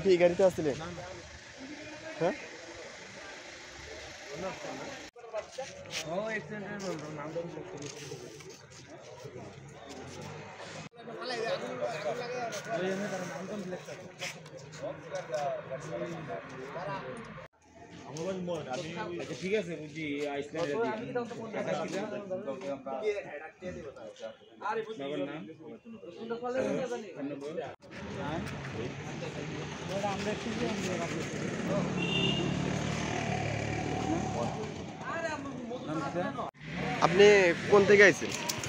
কি এই গাড়িতে আসছিলেন? হ্যাঁ ঠিক আছে বুঝি আপনি কোন থেকে আইছেন?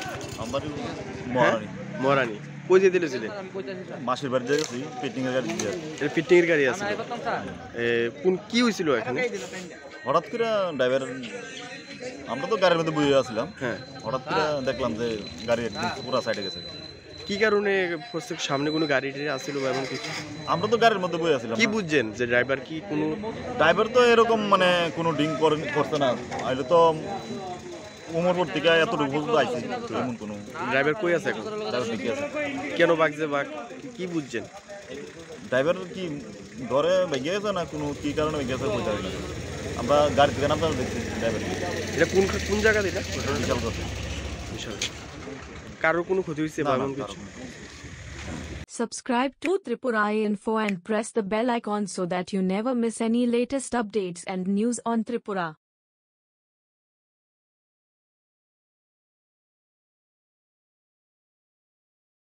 মহারানী কই যেতে ছিলেন? মাসির বাড়ি গেছি পিকনিক এর গাড়ি দিয়ে। এটা পিকনিক গাড়ি আছে। কোন কি হয়েছিল এখানে? হঠাৎ করে ড্রাইভার, আমরা তো গাড়ির মধ্যে বসে আছিলাম, হ্যাঁ হঠাৎ করে দেখলাম যে গাড়ি একদম পুরো সাইডে গেছে। কি কারণে সামনে কোনো গাড়ি আসছিল বা এমন কিছু? আমরা তো গাড়ির মধ্যে বসে আছিলাম। কি বুঝছেন যে ড্রাইভার কি কোনো ড্রাইভার তো এরকম মানে কোনো ড্রিঙ্ক করছে না, এটা তো উমরপুর থেকে এতটুকু পর্যন্ত আইসি, এমন কোনো ড্রাইভার কই আছে এখন? ড্রাইভার ঠিকই আছে। কেন বাগছে বা কি বুঝছেন? ড্রাইভার কি ধরে ভেঙে গেছে না কোনো কি কারণে ভেঙে গেছে বুঝতে পারি না। আমরা গাড়ি থেকে নামতে দেখছি ড্রাইভার। এটা কোন জায়গা এটা? বিশাল কথা। বিশাল। কারোর কোনো ক্ষতি হয়েছে বা এমন কিছু? Subscribe to Tripura Info and press the bell icon so that you never miss any latest updates and news on Tripura.